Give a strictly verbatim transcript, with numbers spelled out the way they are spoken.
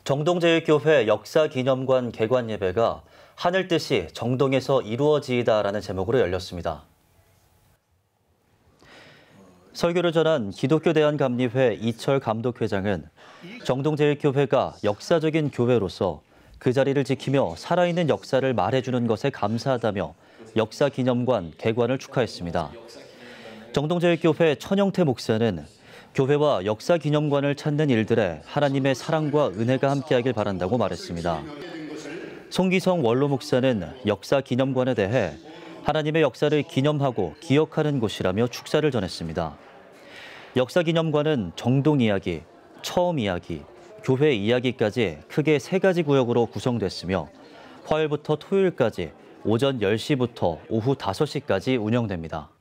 정동제일교회 역사기념관 개관 예배가 하늘 뜻이 정동에서 이루어지이다라는 제목으로 열렸습니다. 설교를 전한 기독교 대한감리회 이철 감독회장은 정동제일교회가 역사적인 교회로서 그 자리를 지키며 살아있는 역사를 말해주는 것에 감사하다며 역사기념관 개관을 축하했습니다. 정동제일교회 천영태 목사는 교회와 역사기념관을 찾는 일들에 하나님의 사랑과 은혜가 함께하길 바란다고 말했습니다. 송기성 원로 목사는 역사기념관에 대해 하나님의 역사를 기념하고 기억하는 곳이라며 축사를 전했습니다. 역사기념관은 정동 이야기, 처음 이야기, 교회 이야기까지 크게 세 가지 구역으로 구성됐으며 화요일부터 토요일까지 오전 열 시부터 오후 다섯 시까지 운영됩니다.